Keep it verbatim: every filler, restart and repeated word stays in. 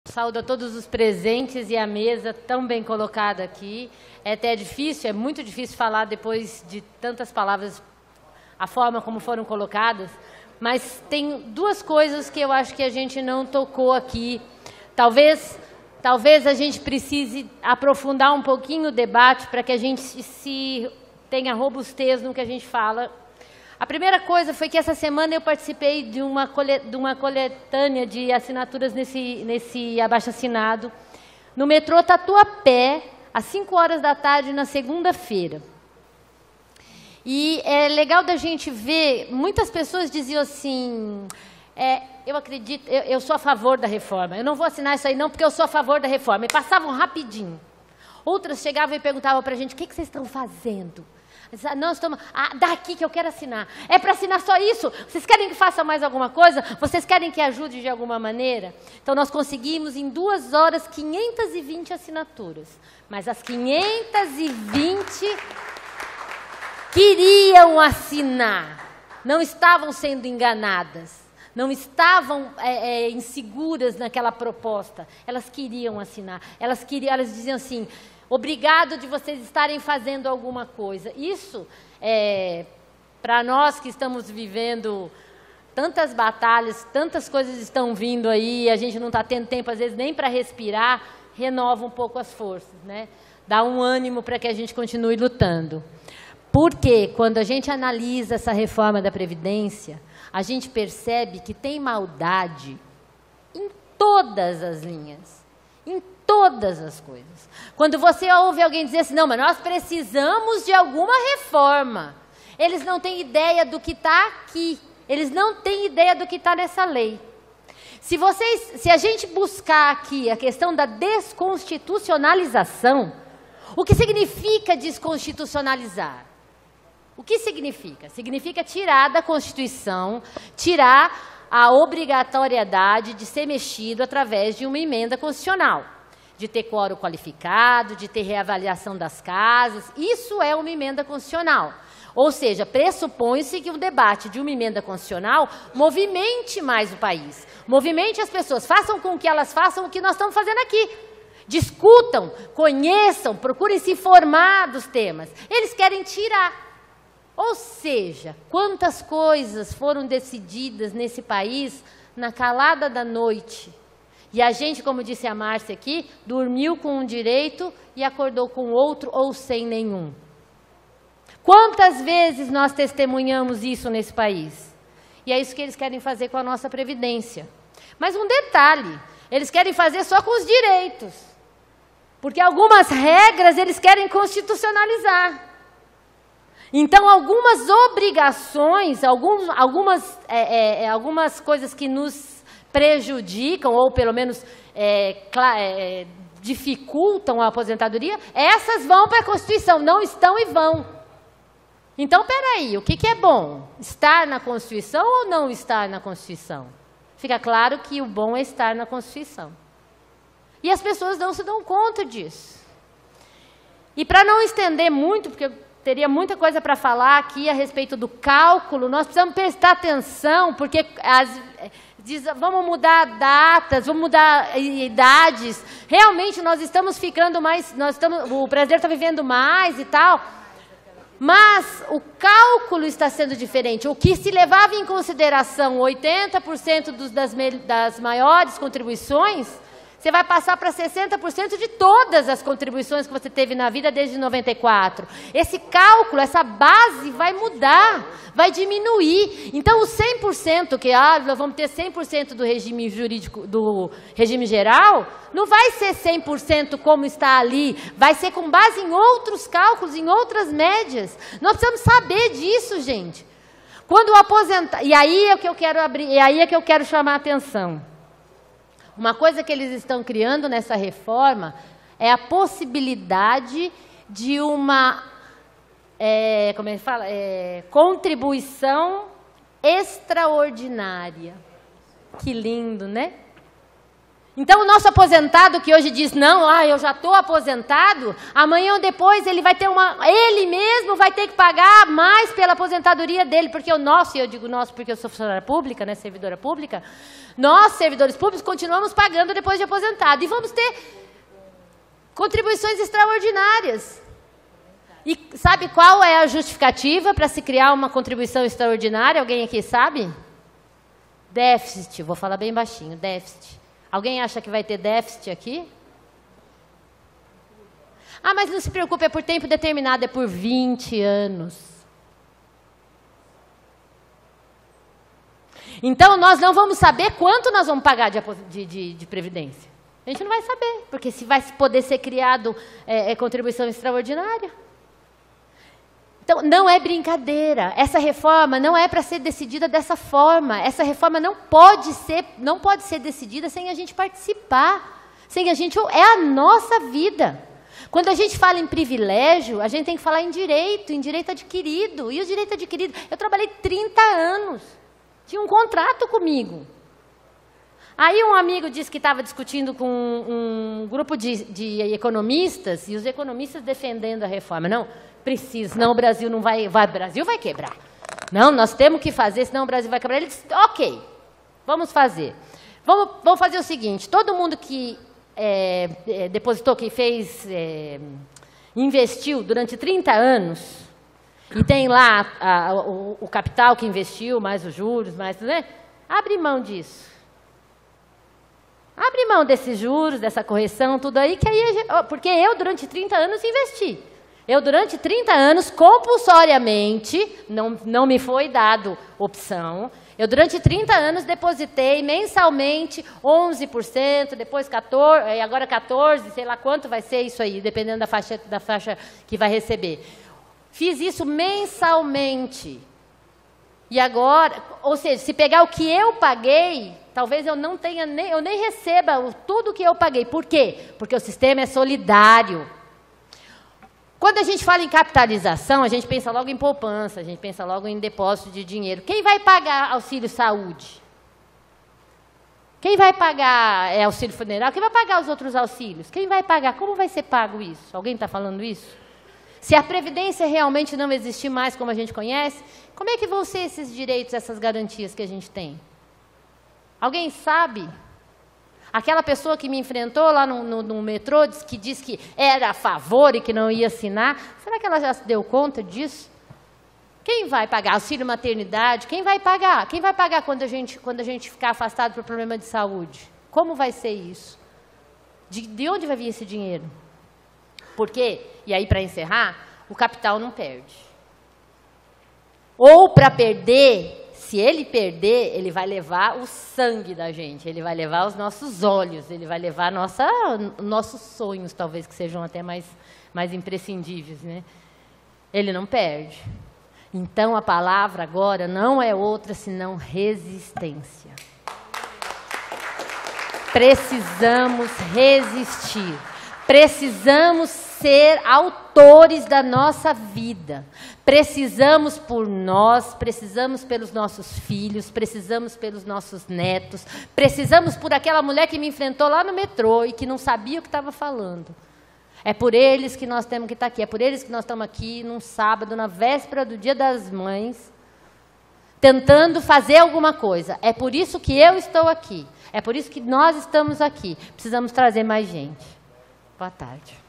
Saúdo a todos os presentes e a mesa tão bem colocada aqui. É até difícil, é muito difícil falar depois de tantas palavras, a forma como foram colocadas, mas tem duas coisas que eu acho que a gente não tocou aqui. Talvez, talvez a gente precise aprofundar um pouquinho o debate para que a gente se tenha robustez no que a gente fala. A primeira coisa foi que essa semana eu participei de uma, de uma coletânea de assinaturas nesse, nesse abaixo-assinado, no metrô Tatuapé, às cinco horas da tarde, na segunda-feira. E é legal da gente ver, muitas pessoas diziam assim, é, eu acredito, eu, eu sou a favor da reforma, eu não vou assinar isso aí não, porque eu sou a favor da reforma. E passavam rapidinho. Outras chegavam e perguntavam para a gente, o que, que vocês estão fazendo? Não, estamos, ah, daqui que eu quero assinar. É para assinar só isso? Vocês querem que faça mais alguma coisa? Vocês querem que ajude de alguma maneira? Então, nós conseguimos, em duas horas, quinhentas e vinte assinaturas. Mas as quinhentas e vinte queriam assinar. Não estavam sendo enganadas. Não estavam é, é, inseguras naquela proposta. Elas queriam assinar. Elas, queriam, elas diziam assim... Obrigado de vocês estarem fazendo alguma coisa. Isso, é, para nós que estamos vivendo tantas batalhas, tantas coisas estão vindo aí, a gente não está tendo tempo, às vezes, nem para respirar, renova um pouco as forças, né? Dá um ânimo para que a gente continue lutando. Porque, quando a gente analisa essa reforma da Previdência, a gente percebe que tem maldade em todas as linhas, em todas as coisas. Quando você ouve alguém dizer assim, não, mas nós precisamos de alguma reforma. Eles não têm ideia do que está aqui. Eles não têm ideia do que está nessa lei. Se, vocês, se a gente buscar aqui a questão da desconstitucionalização, o que significa desconstitucionalizar? O que significa? Significa tirar da Constituição, tirar a obrigatoriedade de ser mexido através de uma emenda constitucional. De ter quórum qualificado, de ter reavaliação das casas. Isso é uma emenda constitucional. Ou seja, pressupõe-se que o debate de uma emenda constitucional movimente mais o país. Movimente as pessoas, façam com que elas façam o que nós estamos fazendo aqui. Discutam, conheçam, procurem se informar dos temas. Eles querem tirar. Ou seja, quantas coisas foram decididas nesse país na calada da noite. E a gente, como disse a Márcia aqui, dormiu com um direito e acordou com outro ou sem nenhum. Quantas vezes nós testemunhamos isso nesse país? E é isso que eles querem fazer com a nossa Previdência. Mas um detalhe, eles querem fazer só com os direitos. Porque algumas regras eles querem constitucionalizar. Então, algumas obrigações, algum, algumas, é, é, algumas coisas que nos prejudicam, ou pelo menos é, é, dificultam a aposentadoria, essas vão para a Constituição, não estão e vão. Então, peraí, o que, que é bom? Estar na Constituição ou não estar na Constituição? Fica claro que o bom é estar na Constituição. E as pessoas não se dão conta disso. E para não estender muito, porque eu teria muita coisa para falar aqui a respeito do cálculo, nós precisamos prestar atenção, porque as... Diz, vamos mudar datas, vamos mudar idades. Realmente nós estamos ficando mais, nós estamos, o brasileiro está vivendo mais e tal. Mas o cálculo está sendo diferente. O que se levava em consideração oitenta por cento dos, das, das maiores contribuições, você vai passar para sessenta por cento de todas as contribuições que você teve na vida desde noventa e quatro. Esse cálculo, essa base vai mudar, vai diminuir. Então, o cem por cento que ah, nós vamos ter cem por cento do regime jurídico, do regime geral, não vai ser cem por cento como está ali, vai ser com base em outros cálculos, em outras médias. Nós precisamos saber disso, gente. Quando o aposentar, e aí é que eu quero abrir, e aí é que eu quero chamar a atenção. Uma coisa que eles estão criando nessa reforma é a possibilidade de uma é, como é que fala? É, contribuição extraordinária. Que lindo, né? Então, o nosso aposentado que hoje diz, não, ah, eu já estou aposentado, amanhã ou depois ele vai ter uma... Ele mesmo vai ter que pagar mais pela aposentadoria dele, porque o nosso, e eu digo nosso porque eu sou funcionária pública, né, servidora pública, nós, servidores públicos, continuamos pagando depois de aposentado. E vamos ter contribuições extraordinárias. E sabe qual é a justificativa para se criar uma contribuição extraordinária? Alguém aqui sabe? Déficit, vou falar bem baixinho, déficit. Alguém acha que vai ter déficit aqui? Ah, mas não se preocupe, é por tempo determinado, é por vinte anos. Então, nós não vamos saber quanto nós vamos pagar de, de, de, de previdência. A gente não vai saber, porque se vai poder ser criado é, é, contribuição extraordinária. Então, não é brincadeira. Essa reforma não é para ser decidida dessa forma. Essa reforma não pode ser, não pode ser decidida sem a gente participar. Sem a gente... É a nossa vida. Quando a gente fala em privilégio, a gente tem que falar em direito, em direito adquirido. E o direito adquirido... Eu trabalhei trinta anos. Tinha um contrato comigo. Aí um amigo disse que estava discutindo com um, um grupo de, de economistas, e os economistas defendendo a reforma. Não, precisa, senão o Brasil não vai, vai... O Brasil vai quebrar. Não, nós temos que fazer, senão o Brasil vai quebrar. Ele disse, ok, vamos fazer. Vamos, vamos fazer o seguinte, todo mundo que é, é, depositou, que fez, é, investiu durante trinta anos, e tem lá a, o, o capital que investiu, mais os juros, mais, né? Abre mão disso. Abre mão desses juros, dessa correção, tudo aí, que aí... Porque eu, durante trinta anos, investi. Eu, durante trinta anos, compulsoriamente, não, não me foi dado opção, eu, durante trinta anos, depositei mensalmente onze por cento, depois quatorze por cento, agora quatorze por cento, sei lá quanto vai ser isso aí, dependendo da faixa, da faixa que vai receber. Fiz isso mensalmente. E agora, ou seja, se pegar o que eu paguei, talvez eu não tenha, nem, eu nem receba o, tudo que eu paguei. Por quê? Porque o sistema é solidário. Quando a gente fala em capitalização, a gente pensa logo em poupança, a gente pensa logo em depósito de dinheiro. Quem vai pagar auxílio saúde? Quem vai pagar é, auxílio funeral? Quem vai pagar os outros auxílios? Quem vai pagar? Como vai ser pago isso? Alguém está falando isso? Se a Previdência realmente não existir mais como a gente conhece, como é que vão ser esses direitos, essas garantias que a gente tem? Alguém sabe? Aquela pessoa que me enfrentou lá no, no, no metrô, disse, que disse que era a favor e que não ia assinar, será que ela já se deu conta disso? Quem vai pagar? Auxílio maternidade? Quem vai pagar? Quem vai pagar quando a gente, quando a gente ficar afastado por problema de saúde? Como vai ser isso? De, de onde vai vir esse dinheiro? Porque, e aí para encerrar, o capital não perde. Ou para perder, se ele perder, ele vai levar o sangue da gente, ele vai levar os nossos olhos, ele vai levar nossa, nossos sonhos, talvez, que sejam até mais, mais imprescindíveis, né? Ele não perde. Então, a palavra agora não é outra senão resistência. Precisamos resistir. Precisamos ser autores da nossa vida. Precisamos por nós, precisamos pelos nossos filhos, precisamos pelos nossos netos, precisamos por aquela mulher que me enfrentou lá no metrô e que não sabia o que estava falando. É por eles que nós temos que estar aqui, é por eles que nós estamos aqui num sábado, na véspera do Dia das Mães, tentando fazer alguma coisa. É por isso que eu estou aqui, é por isso que nós estamos aqui. Precisamos trazer mais gente. Boa tarde.